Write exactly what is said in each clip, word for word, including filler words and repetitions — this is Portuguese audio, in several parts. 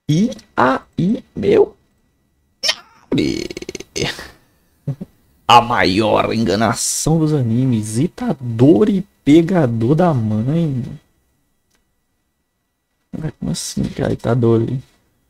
E aí, meu... A maior enganação dos animes. Itadori pegador da mãe. Como assim, cara? Itadori.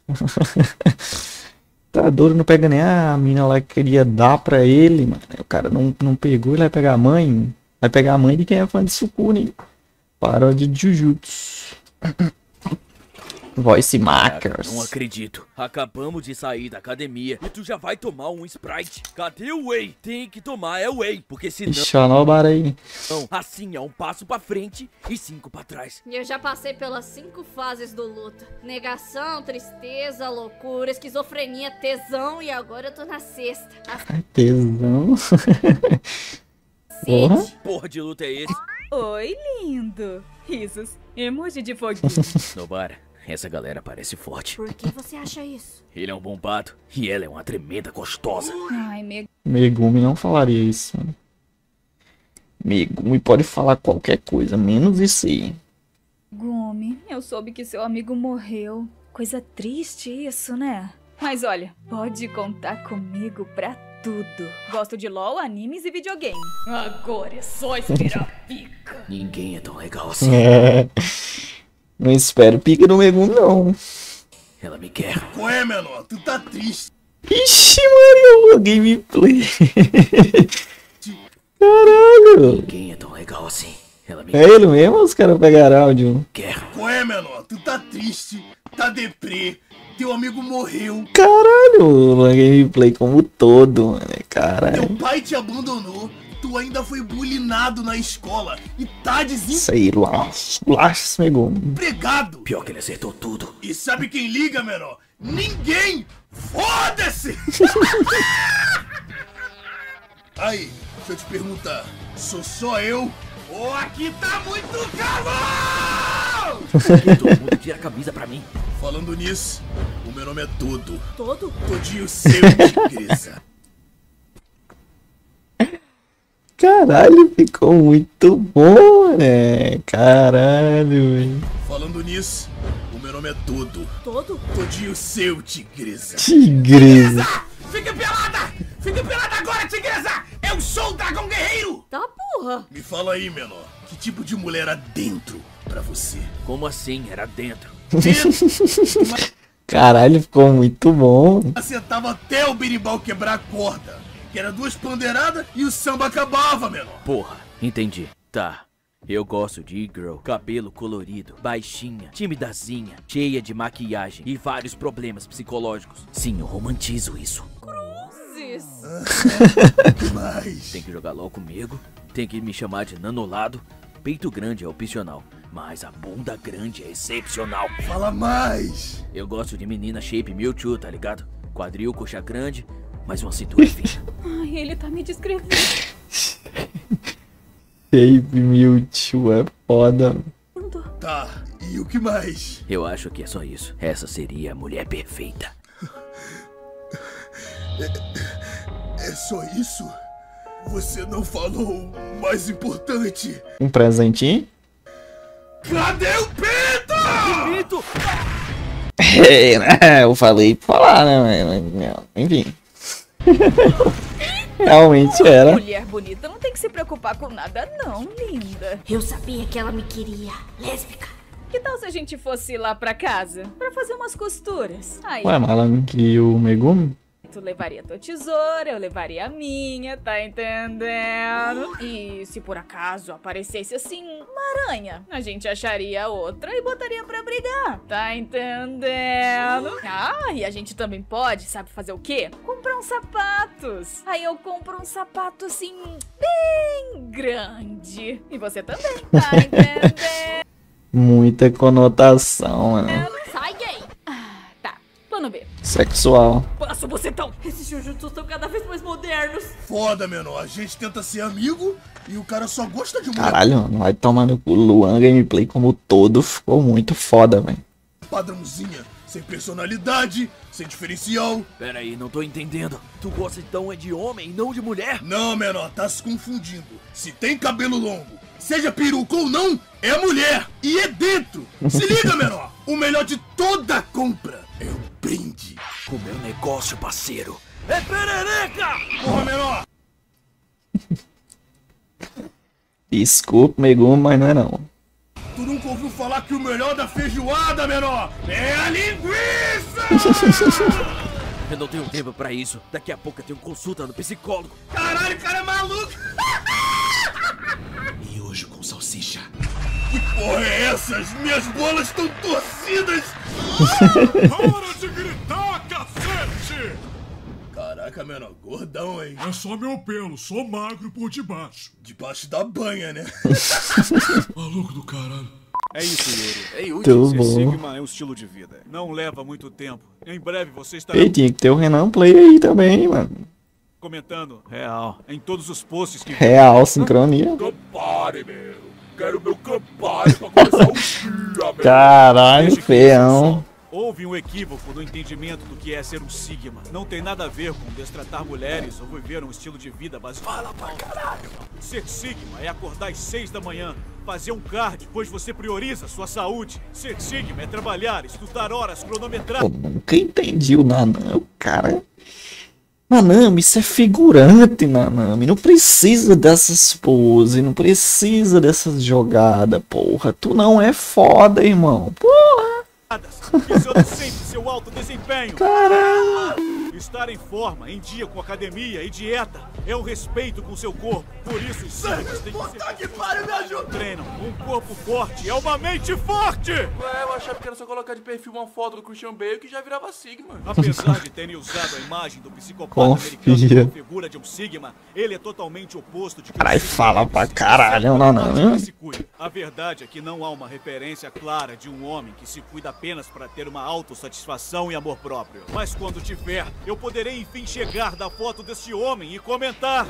Itadori não pega nem a mina lá que queria dar pra ele, mano. O cara não, não pegou, ele vai pegar a mãe. Vai pegar a mãe de quem é fã de Sukune. Paródia de Jujutsu. Voice Makers. Não acredito. Acabamos de sair da academia e tu já vai tomar um Sprite. Cadê o Whey? Tem que tomar é o Whey, porque senão... Xanobara aí. Não, assim é um passo pra frente e cinco pra trás. Eu já passei pelas cinco fases do luto. Negação, tristeza, loucura, esquizofrenia, tesão e agora eu tô na sexta. A... Tesão. Porra. Porra de luta é esse? Oi, lindo. Risos. Emoji de foguinho. Nobara, essa galera parece forte. Por que você acha isso? Ele é um bombado e ela é uma tremenda gostosa. Ai, Meg... Megumi não falaria isso, mano. Megumi pode falar qualquer coisa, menos isso aí. Gumi, eu soube que seu amigo morreu. Coisa triste isso, né? Mas olha, pode contar comigo pra tudo. Gosto de LOL, animes e videogame. Agora é só esperar pica. Ninguém é tão legal assim. É. Não espero pica no Megumi, não. Ela me quer. Ué, menor, tu tá triste. Ixi, Maria, o gameplay. Caralho. Ninguém é tão legal assim. Ela me É ele mesmo ou os caras pegaram áudio? quer. Ué, menor, tu tá triste, tá deprê, teu amigo morreu, Caralho, o gameplay como todo, mano. Caralho. teu pai te abandonou, tu ainda foi bulinado na escola e tá Sei lá. Lá, Megumi. desempregado. Pior que ele acertou tudo. E sabe quem liga, menor? Ninguém! Foda-se! Aí, deixa eu te perguntar, sou só eu? Ou aqui tá muito calor? Por que todo mundo tira a camisa pra mim? Falando nisso, o meu nome é Todo. Todo? Todinho seu, tigresa. Caralho, ficou muito bom, né? Caralho, velho. Falando nisso, o meu nome é Todo. Todo? Todinho seu, tigresa. Tigresa. Fique pelada! Fique pelada agora, tigresa! Eu sou o dragão guerreiro! Tá porra! Me fala aí, menor, que tipo de mulher há dentro pra você? Como assim? Era dentro. Dentro? Caralho, ficou muito bom. Acertava até o berimbau quebrar a corda, que era duas pandeiradas e o samba acabava, menor. Porra, entendi. Tá. Eu gosto de e-girl, cabelo colorido, baixinha, timidazinha, cheia de maquiagem e vários problemas psicológicos. Sim, eu romantizo isso. Cruzes! Mas... Tem que jogar LOL comigo, tem que me chamar de nanolado. Peito grande é opcional, mas a bunda grande é excepcional. Fala mais! Eu gosto de menina shape Mewtwo, tá ligado? Quadril, coxa grande, mas uma cintura fina. Ai, ele tá me descrevendo. Shape Mewtwo é foda. Tá, e o que mais? Eu acho que é só isso. Essa seria a mulher perfeita. É só isso? Você não falou o mais importante. Um presentinho? Cadê o peito? Pito! É, né? Eu falei pra falar, né? Mas, enfim. Realmente era. Mulher bonita não tem que se preocupar com nada não, linda. Eu sabia que ela me queria. Lésbica. Que tal se a gente fosse lá pra casa? Pra fazer umas costuras. Aí Ué, mas ela não queria o Megumi? tu levaria tua tesoura, eu levaria a minha, tá entendendo? E se por acaso aparecesse assim, uma aranha, a gente acharia outra e botaria pra brigar, tá entendendo? Ah, e a gente também pode, sabe fazer o quê? Comprar uns sapatos. Aí eu compro um sapato assim, bem grande. E você também, tá entendendo? Muita conotação, né? Sai, gay! Tá, plano B. Sexual. Passa o bocetão. Esses Jujutsu estão cada vez mais modernos. Foda, menor. A gente tenta ser amigo e o cara só gosta de mulher Caralho, não vai tomar no cu. Luan gameplay como todo ficou muito foda, velho. padrãozinha, sem personalidade, sem diferencial. Pera aí, não tô entendendo. Tu gosta então é de homem e não de mulher? Não, menor, tá se confundindo. Se tem cabelo longo, seja peruca ou não, é mulher. E é dentro. Se liga, menor. O melhor de toda compra é o brinde. O meu negócio, parceiro, é perereca! Porra, menor! Desculpa, Megumi, mas não é não. Tu nunca ouviu falar que o melhor da feijoada, menor, é a linguiça! Eu não tenho tempo pra isso. Daqui a pouco eu tenho consulta no psicólogo. Caralho, o cara é maluco! Miojo com salsicha. Que porra é essa? As minhas bolas estão torcidas! Para de gritar, cacete! Caraca, menor, gordão, hein? É só meu pelo, sou magro por debaixo. Debaixo da banha, né? Maluco do caralho. É isso, Yuri. Ei, Yuri, Tudo ser bom. Sigma é um estilo de vida. Não leva muito tempo. Em breve você estará Ei, tinha que ter o Renan Play aí também, mano. comentando real em todos os posts que... Real, sincronia. Campari, meu. Quero meu Campari pra começar o dia, meu. Caralho, Desde que feião. só houve um equívoco no entendimento do que é ser um Sigma. Não tem nada a ver com destratar mulheres ou viver um estilo de vida baseado. Fala pra caralho! Ser Sigma é acordar às seis da manhã, fazer um cardio, pois você prioriza sua saúde. Ser Sigma é trabalhar, estudar horas, cronometrar. Pô, nunca entendi o Nanami, o cara. Nanami, isso é figurante, Nanami. Não precisa dessas poses, não precisa dessas jogadas, porra. Tu não é foda, irmão. Porra. Visando sempre seu alto desempenho. Caralho. Estar em forma, em dia com academia e dieta é o respeito com seu corpo. Por isso os Sigmas têm que ser... que pariu, me ajuda! Treinam. Um corpo forte é uma mente forte! Ué, eu achava que era só colocar de perfil uma foto do Christian Bale que já virava Sigma. Apesar de terem usado a imagem do psicopata Confia. americano como figura de um Sigma, ele é totalmente oposto de que Caralho, o Sigma fala é pra esse caralho, Sigma Nanami. que se cuida. A verdade é que não há uma referência clara de um homem que se cuida apenas para ter uma autossatisfação e amor próprio. Mas quando tiver, eu poderei enfim chegar da foto desse homem e comentar...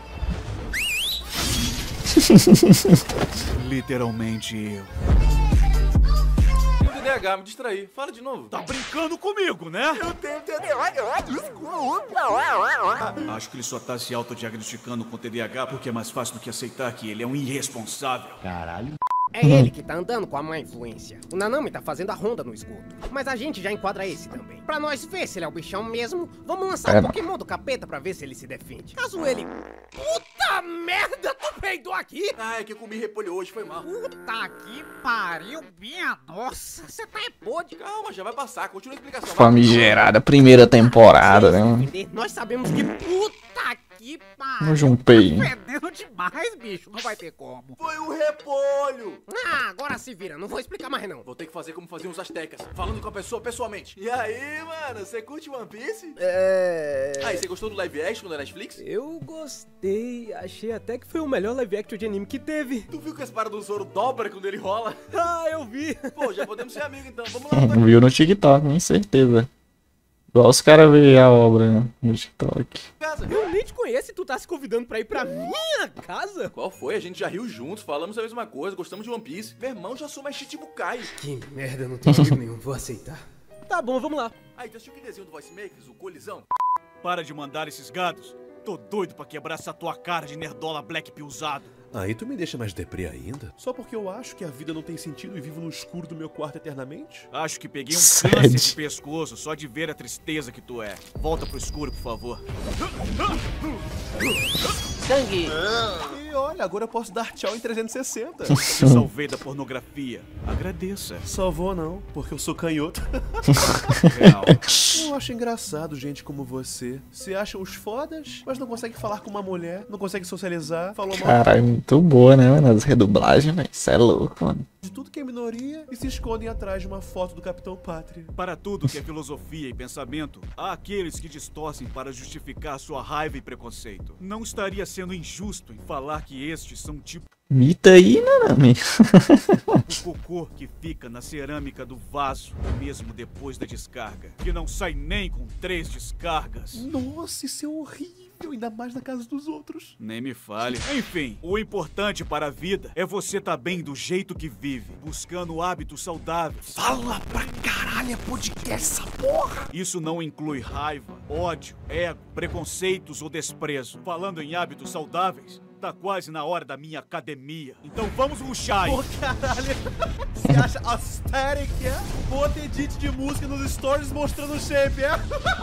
Literalmente eu. Tenho T D A H, me distraí. Fala de novo. Tá brincando comigo, né? Eu tenho T D A H, desculpa! Acho que ele só tá se autodiagnosticando com T D A H porque é mais fácil do que aceitar que ele é um irresponsável. É ele que tá andando com a má influência. O Nanami tá fazendo a ronda no esgoto. Mas a gente já enquadra esse também. Pra nós ver se ele é o bichão mesmo, vamos lançar É. o Pokémon do capeta pra ver se ele se defende. Caso ele... Puta merda, tu peidou aqui? Ah, é que eu comi repolho hoje, foi mal. Puta que pariu, minha nossa. Você tá é podre. Calma, já vai passar. Continua a explicação. vai. Famigerada, primeira temporada, né? Nós sabemos que... Puta que pariu. Não juntei. Tá fedendo demais, bicho. Não vai ter como. Foi o repolho. Ah, agora se vira. Não vou explicar mais não. Vou ter que fazer como faziam os astecas, falando com a pessoa pessoalmente. E aí, mano, você curte One Piece? É... Aí, você gostou do live action da Netflix? Eu gostei, achei até que foi o melhor live action de anime que teve. Tu viu que as paradas do Zoro dobra quando ele rola? Ah, eu vi. Pô, já podemos ser amigos então, vamos lá. Não viu no TikTok, com certeza. Igual os caras veem a obra, né, no TikTok. Casa. Eu nem te conheço e tu tá se convidando pra ir pra minha casa? Qual foi? A gente já riu juntos, falamos a mesma coisa, gostamos de One Piece. Meu irmão, já sou mais Chichibukai. Que merda, não tenho amigo nenhum, vou aceitar. Tá bom, vamos lá. Aí, tu assistiu aquele desenho do Voice Makers, o Colisão? Para de mandar esses gados. Tô doido pra quebrar essa tua cara de nerdola black pilzado. Aí tu me deixa mais deprê ainda? Só porque eu acho que a vida não tem sentido e vivo no escuro do meu quarto eternamente? Acho que peguei um Sede. câncer de pescoço só de ver a tristeza que tu é. Volta pro escuro, por favor. Sangue. E olha, agora eu posso dar tchau em trezentos e sessenta. Te salvei da pornografia. Agradeça. Só vou não, porque eu sou canhoto. Real. Eu acho engraçado gente como você. Se acham os fodas, mas não consegue falar com uma mulher, não consegue socializar, falou mal Caralho, muito boa, né, mano? As redublagens, velho. Isso é louco, mano. de tudo que é minoria e se escondem atrás de uma foto do Capitão Pátria. Para tudo que é filosofia e pensamento, há aqueles que distorcem para justificar sua raiva e preconceito. Não estaria sendo injusto em falar que estes são tipo Mita aí, Nanami. o cocô que fica na cerâmica do vaso, mesmo depois da descarga, que não sai nem com três descargas. Nossa, isso é horrível, ainda mais na casa dos outros. Nem me fale. Enfim, o importante para a vida é você tá bem do jeito que vive, buscando hábitos saudáveis. Fala pra caralho, é podcast essa porra! Isso não inclui raiva, ódio, ego, preconceitos ou desprezo. Falando em hábitos saudáveis, Tá quase na hora da minha academia. Então vamos rushar aí. Pô, caralho. Você acha aesthetic, é? Bota edit de música nos stories mostrando o shape, é?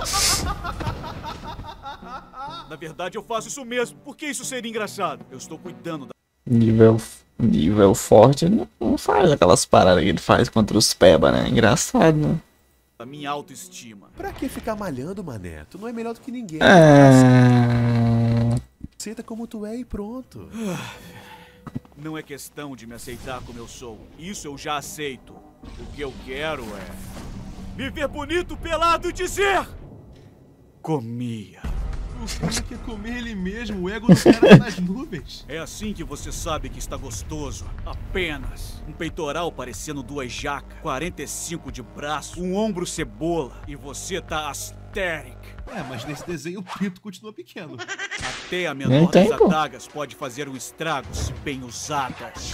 Na verdade, eu faço isso mesmo. Por que isso seria engraçado? Eu estou cuidando da... Nível, nível forte, ele não faz aquelas paradas que ele faz contra os peba, né? Engraçado, né? da minha autoestima. Pra que ficar malhando, mané? Tu não é melhor do que ninguém. É... Aceita como tu é e pronto. Não é questão de me aceitar como eu sou. Isso eu já aceito. O que eu quero é... me ver bonito, pelado e dizer... comia. O cara quer comer ele mesmo, o ego do cara tá nas nuvens. É assim que você sabe que está gostoso. Apenas um peitoral parecendo duas jacas, quarenta e cinco de braço, um ombro cebola e você tá aesthetic. É, mas nesse desenho o pinto continua pequeno. Até a menor das adagas pode fazer um estrago se bem usadas.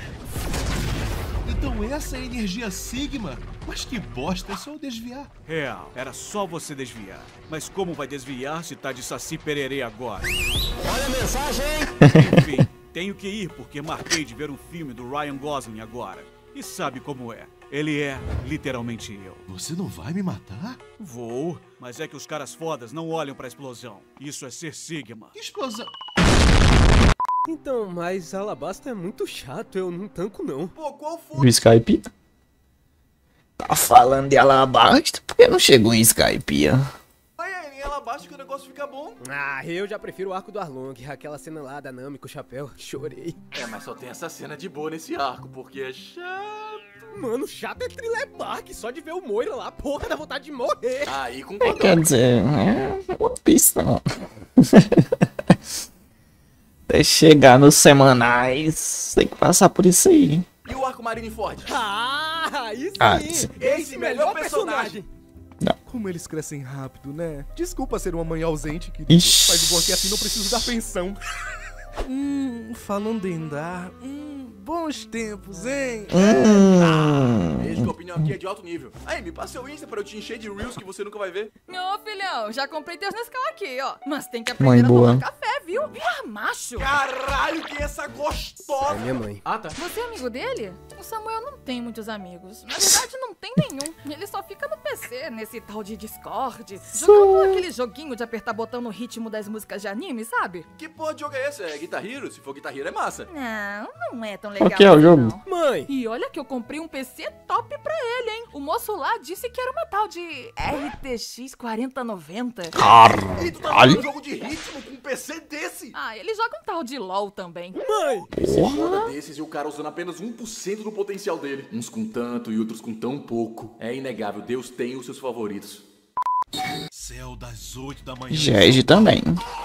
Então essa é a energia Sigma? Mas que bosta, é só eu desviar. Real, era só você desviar. Mas como vai desviar se tá de saci pererê agora? Olha a mensagem! Enfim, tenho que ir porque marquei de ver um filme do Ryan Gosling agora. E sabe como é? Ele é literalmente eu. Você não vai me matar? Vou, mas é que os caras fodas não olham pra explosão. Isso é ser Sigma. Que explosão? Então, mas Alabasta é muito chato, eu não tanco não. Pô, qual foi? O Skype? Tá falando de Alabasta? Por que não chegou em Skype? Vai aí, em Alabasta que o negócio fica bom. Ah, eu já prefiro o arco do Arlong, aquela cena lá da Nami com o chapéu. Chorei. É, mas só tem essa cena de boa nesse arco, porque é chato. Mano, chato é Thriller Bark, só de ver o Moira lá, porra, dá vontade de morrer. Aí, com É, quer dizer, é One Piece não. Até chegar nos semanais, tem que passar por isso aí. E o arco Marineford? Ah, aí sim! Ah, sim. Esse melhor personagem! Não. Como eles crescem rápido, né? Desculpa ser uma mãe ausente, querido. Ixi. Mas o bom é que assim não preciso dar pensão. Hum, falando em dar, hum, bons tempos, hein? Hum. Vejo que a opinião aqui é de alto nível. Aí, me passa seu Insta pra eu te encher de reels que você nunca vai ver. Ô, filhão, já comprei teus Nescau aqui, ó. Mas tem que Mãe aprender a boa. tomar café, viu? Vira macho. Caralho, que é essa gostosa! É minha mãe. Ah, tá. Você é amigo dele? O Samuel não tem muitos amigos. Na verdade, não tem nenhum. Ele só fica no P C, nesse tal de Discord, jogando aquele joguinho de apertar botão no ritmo das músicas de anime, sabe? Que porra de jogo é esse? É Guitar Hero? Se for Guitar Hero é massa. Não, não é tão legal. Qual que é o assim, jogo? não. Mãe! E olha que eu comprei um P C top pra ele, hein? O moço lá disse que era uma tal de R T X quarenta noventa. E tu tá jogando um jogo de ritmo com um P C desse? Ah, ele joga um tal de LOL também. Mãe! Esse foda desses e o cara usando apenas um por cento do potencial dele. Uns com tanto e outros com tão pouco. É inegável, Deus tem os seus favoritos. Céu das oito da manhã. Gege também.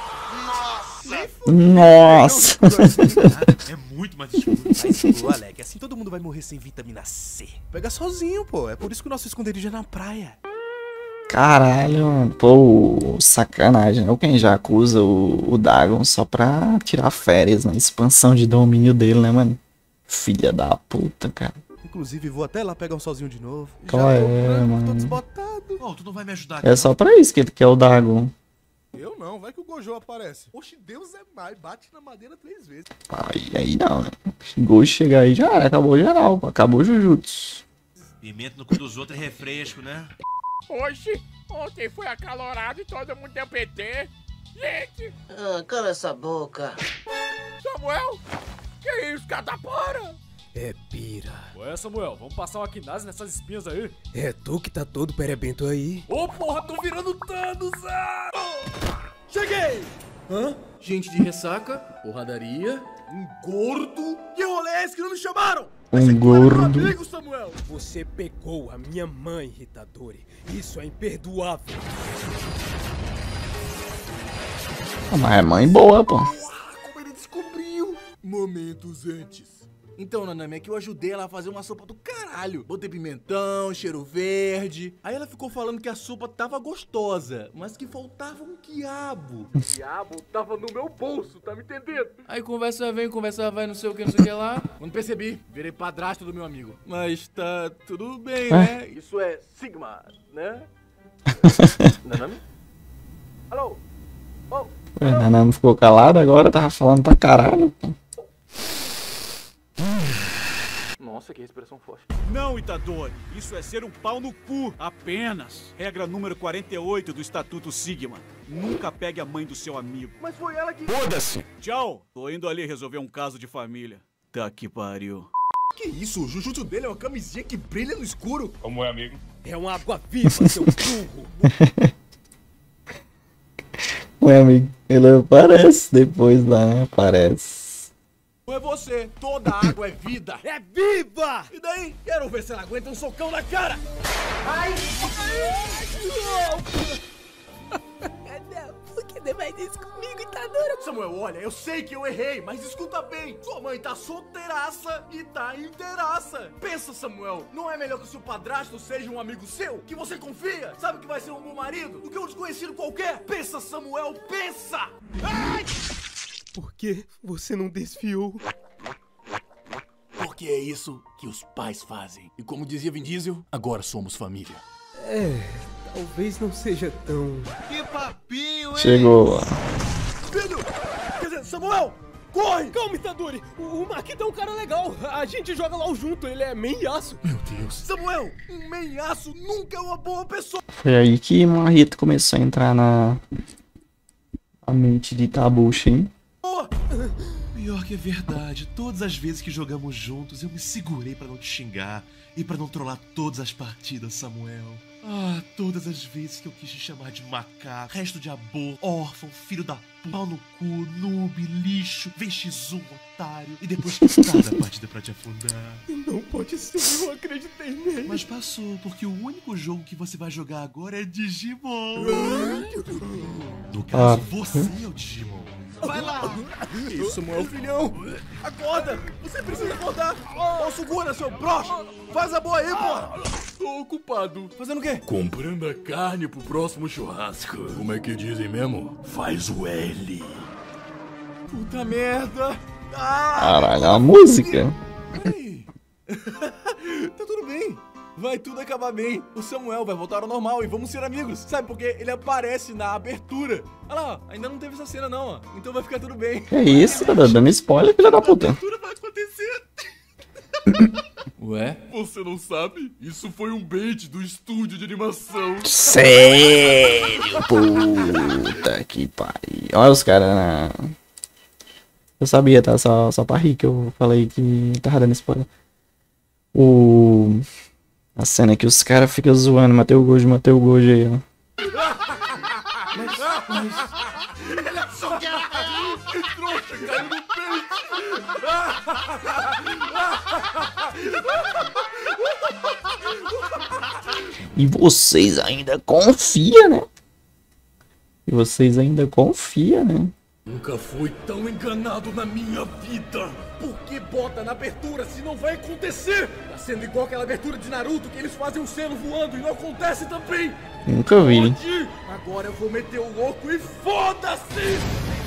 Nossa! É muito mais escuro. Mas, pô, Alec, assim todo mundo vai morrer sem vitamina C. Pega sozinho, pô. É por isso que o nosso esconderijo é na praia. Caralho, mano. Pô, sacanagem. Ou quem já acusa o, o Dagon só pra tirar férias na expansão de domínio dele, né, mano? Filha da puta, cara. Inclusive, vou até lá pegar um sozinho de novo. Qual Já é, tô branco, mano? tô desbotado. Oh, tu não vai me ajudar aqui. É só pra isso que ele quer o Dagon. Eu não, vai que o Gojo aparece. Oxe, Deus é mais, bate na madeira três vezes. Aí, aí não, né? Gosto chegar aí já era, acabou geral, acabou o Jujutsu. Pimenta no cu dos outros é refresco, né? Oxi, ontem foi acalorado e todo mundo deu P T. Gente! Ah, cala essa boca. Samuel! Que isso, catapora? É pira. Ué, Samuel, vamos passar uma quinase nessas espinhas aí? É tu que tá todo perebento aí. Ô, porra, tô virando Thanos! Ah! Cheguei! Hã? Gente de ressaca, porradaria, um gordo. Que rolê é esse que não me chamaram? Um gordo. Amigo, Samuel. Você pegou a minha mãe, Hitadori. Isso é imperdoável. Ah, mas é mãe boa, pô. Como ele descobriu? Momentos antes. Então, Nanami, é que eu ajudei ela a fazer uma sopa do caralho. Botei pimentão, cheiro verde. Aí ela ficou falando que a sopa tava gostosa, mas que faltava um quiabo. O diabo tava no meu bolso, tá me entendendo? Aí conversa vem, conversa vai, não sei o que, não sei o que lá. Quando percebi, virei padrasto do meu amigo. Mas tá tudo bem, né? Isso é Sigma, né? Nanami? Alô? Oh! O Nanami ficou calado agora, tava falando pra caralho. Nossa, que respiração forte. Não, Itadori. Isso é ser um pau no cu, apenas. Regra número quarenta e oito do Estatuto Sigma. Nunca pegue a mãe do seu amigo. Mas foi ela que... Foda-se! Tchau! Tô indo ali resolver um caso de família. Tá que pariu. Que isso? O Jujutsu dele é uma camisinha que brilha no escuro. Como é, amigo? É uma água viva, seu burro. Ué, amigo, ele aparece depois lá, né? Aparece. Não é você, toda água é vida. É viva! E daí? Quero ver se ela aguenta um socão na cara. Ai! Não, por que não faz isso comigo, Itadori? Samuel, olha, eu sei que eu errei, mas escuta bem. Sua mãe tá solteiraça e tá inteiraça. Pensa, Samuel, não é melhor que o seu padrasto seja um amigo seu? Que você confia? Sabe que vai ser um bom marido? Do que um desconhecido qualquer? Pensa, Samuel, pensa! Ai! Por que você não desfiou? Porque é isso que os pais fazem. E como dizia Vin Diesel, agora somos família. É, talvez não seja tão... Que papinho, hein? Chegou. Filho! Quer dizer, Samuel! Corre! Calma, Itadori! O, o Makita é um cara legal. A gente joga LOL junto, ele é meiaço. Meu Deus! Samuel, um meiaço nunca é uma boa pessoa! Foi aí que Marrito começou a entrar na... a mente de Itabuchi, hein? Pior que é verdade, todas as vezes que jogamos juntos eu me segurei pra não te xingar e pra não trollar todas as partidas, Samuel. Ah, todas as vezes que eu quis te chamar de macaco, resto de aborto, órfão, filho da p... pau no cu, noob, lixo, V X um, otário, e depois cada partida pra te afundar. Não pode ser, eu acreditei nele. Mas passou, porque o único jogo que você vai jogar agora é Digimon. No caso, Ah. você é o Digimon. Vai lá! Isso, Samuel, filhão! Acorda! Você precisa acordar! Ó, segura, seu broxa! Faz a boa aí, pô! Tô ocupado. Fazendo o quê? Comprando a carne pro próximo churrasco. Como é que dizem mesmo? Faz o L. Puta merda! Ah! Caralho, a música. Ei. Tá tudo bem. Vai tudo acabar bem. O Samuel vai voltar ao normal e vamos ser amigos. Sabe por quê? Ele aparece na abertura. Olha lá, ó, ainda não teve essa cena não, ó. Então vai ficar tudo bem. Que isso, tá dando spoiler, filha da puta. A abertura vai acontecer. Ué? Você não sabe? Isso foi um bait do estúdio de animação. Sério, puta que pariu. Olha os caras na... Eu sabia, tá? Só, só pra rir que eu falei que tava dando spoiler. O... A cena que os caras ficam zoando, Mateu Gojo, Mateu Gojo aí, ó. Mas, mas... Ele achou que era real! Que trouxa, caiu no peito! E vocês ainda confiam, né? E vocês ainda confiam, né? Nunca fui tão enganado na minha vida! Por que bota na abertura se não vai acontecer? Tá sendo igual aquela abertura de Naruto que eles fazem um selo voando e não acontece também! Nunca vi. Pode? Agora eu vou meter o louco e foda-se!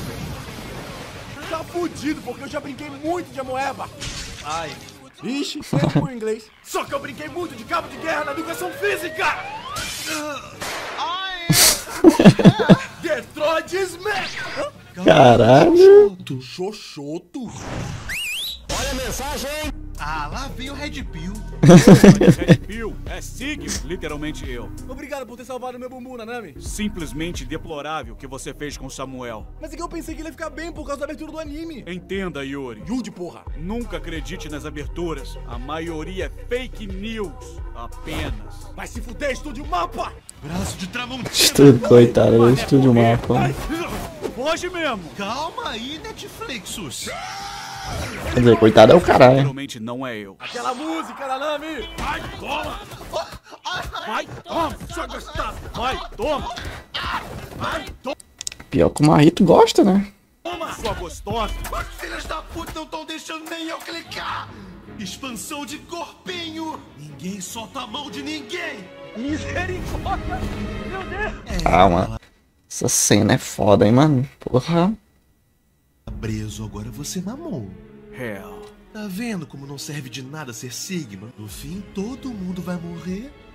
Tá fudido porque eu já brinquei muito de Amoeba! Ai! Ixi, sempre por inglês! Só que eu brinquei muito de cabo de guerra na educação física! Ai! Detroit Smash! Caralho! Xoxoto! Olha a mensagem! Ah, lá vem o Red Pill. Red Pill é Sigma, literalmente eu. Obrigado por ter salvado meu bumbum, Nanami. Simplesmente deplorável o que você fez com Samuel. Mas é que eu pensei que ele ia ficar bem por causa da abertura do anime. Entenda, Yuri. Yuri, porra. Nunca acredite nas aberturas. A maioria é fake news. Apenas. Vai se fuder, Estúdio Mapa! Braço de Tramontina. Estúdio, coitado, do Estúdio Mapa. Hoje mesmo. Calma aí, Netflixus. Quer dizer, coitado é o caralho. Realmente não é eu. Aquela música, Nanami! Vai, toma! Vai, toma! Sua gostosa! Vai, toma! Vai, toma! Pior que o Marrito gosta, né? Toma, sua gostosa! Os filhos da puta não estão deixando nem eu clicar! Expansão de corpinho! Ninguém solta a mão de ninguém! Misericórdia! Meu Deus! Calma. Essa cena é foda, hein, mano? Porra. Preso, agora você mamou. Hell. Tá vendo como não serve de nada ser Sigma? No fim, todo mundo vai morrer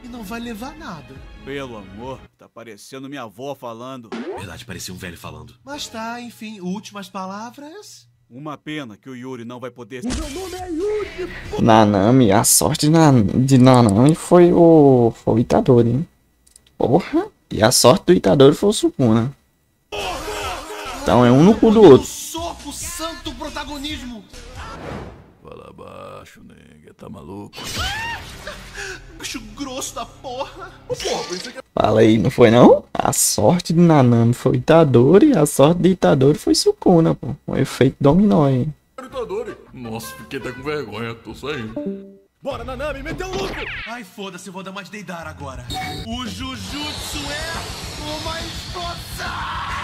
e não vai levar nada. Pelo amor, tá parecendo minha avó falando. Verdade, parecia um velho falando. Mas tá, enfim, últimas palavras. Uma pena que o Yuri não vai poder... Meu nome é Yuri! Nanami, a sorte de, Nan de Nanami foi o... Foi o Itadori, hein? Porra! E a sorte do Itadori foi o Sukuna. Então é um no cu do outro. Soco, santo protagonismo! Fala baixo, nega, tá maluco? Bicho grosso da porra! Porra, pensei que... Fala aí, não foi não? A sorte de Nanami foi o Itadori e a sorte de Itadori foi Sukuna, pô. O efeito dominó aí. Nossa, fiquei até com vergonha, tô saindo. Bora, Nanami, meteu o louco! Ai, foda-se, eu vou dar uma de Deidara agora. O Jujutsu é uma explosão!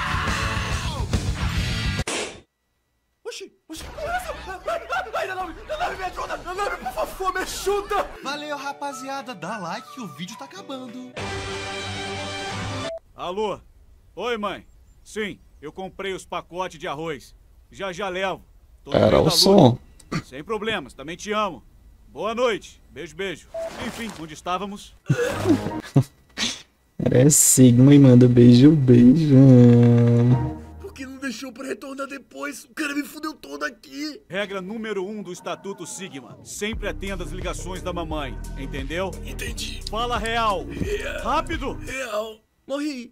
Oxi, oxi, ai, Nanami, Nanami, me ajuda! Nanami, por favor, me ajuda! Valeu, rapaziada, dá like que o vídeo tá acabando. Alô? Oi, mãe. Sim, eu comprei os pacotes de arroz. Já já levo. Tô no Era meio o da som. luta. Sem problemas, também te amo. Boa noite. Beijo, beijo. Enfim, onde estávamos? É Sigma e manda beijo, beijo. Por que não deixou pra retornar depois? O cara me fudeu todo aqui. Regra número um do Estatuto Sigma. Sempre atenda as ligações da mamãe. Entendeu? Entendi. Fala real. Real. Rápido. Real. Morri.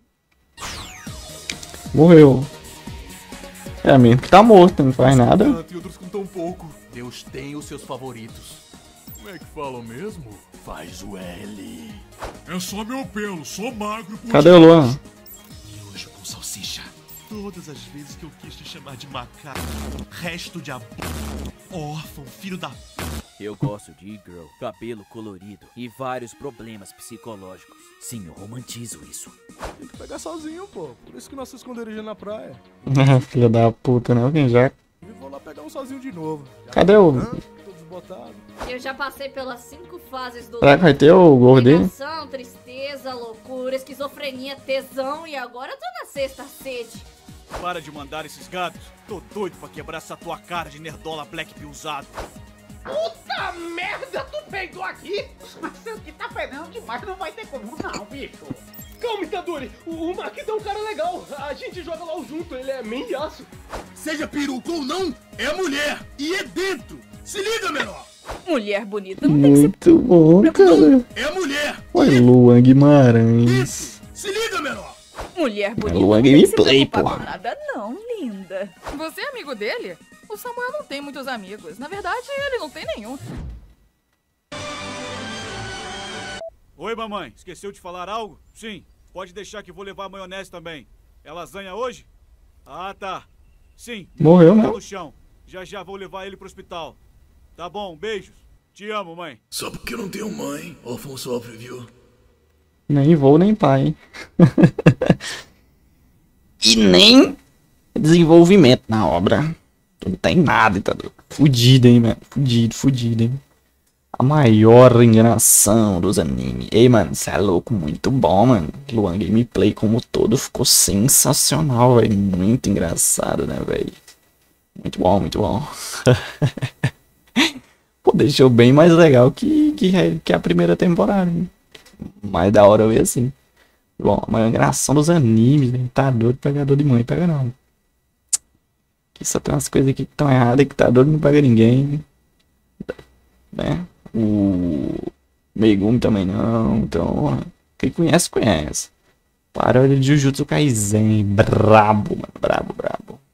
Morreu. É mesmo que tá morto, não faz nada. E outros com tão pouco. Deus tem os seus favoritos. Como é que fala mesmo? Faz o L. É só meu pelo, sou magro. Cadê o Luan? Miojo com salsicha. Todas as vezes que eu quis te chamar de macaco, resto de ab... órfão, filho da... Eu gosto de e-girl, cabelo colorido e vários problemas psicológicos. Sim, eu romantizo isso. Tem que pegar sozinho, pô. Por isso que nosso esconderijo é na praia. Filha da puta, né? Alguém já... E vou lá pegar um sozinho de novo. Já Cadê o... tô desbotado. Eu já passei pelas cinco fases do... Será que vai ter o gordinho? Negação, tristeza, loucura, esquizofrenia, tesão e agora eu tô na sexta sede. Para de mandar esses gatos. Tô doido pra quebrar essa tua cara de nerdola black pill usado. Puta merda, tu peidou aqui? Mas isso aqui tá fedendo demais, não vai ter como não, bicho. Calma, Itadori, o, o Marquinhos é um cara legal. A gente joga lá junto, ele é mendiaço. Seja peruca ou não, é mulher e é dentro. Se liga, menor. Mulher bonita não tem que ser... Muito bom, cara. É mulher. Oi, Luan Guimarães. Se liga, menor. Mulher bonita Luan não tem que se Gameplay, preocupar porra. com nada não, linda. Você é amigo dele? O Samuel não tem muitos amigos. Na verdade, ele não tem nenhum. Oi, mamãe. Esqueceu de falar algo? Sim. Pode deixar que vou levar a maionese também. É lasanha hoje? Ah, tá. Sim. Morreu, né? Tá no chão. Já já vou levar ele pro hospital. Tá bom, beijos. Te amo, mãe. Só porque eu não tenho mãe, órfão sofre, viu? Nem voo, nem pai. E nem desenvolvimento na obra. Não tem nada, tá doido? Fudido, hein, mano? Fudido, fudido, hein? A maior enganação dos animes. Ei, mano, cê é louco, muito bom, mano. Luan Gameplay como todo ficou sensacional, velho. Muito engraçado, né, velho? Muito bom, muito bom. Pô, deixou bem mais legal que, que, que a primeira temporada, hein? Mais da hora eu ver assim. Bom, a maior enganação dos animes, né? Tá doido, pegador de mãe, pega não. Que só tem umas coisas aqui que estão erradas, que tá doido não pega ninguém. Né? O Megumi também não. Então, quem conhece, conhece. Paródia de Jujutsu Kaisen. Brabo, mano. Brabo, brabo.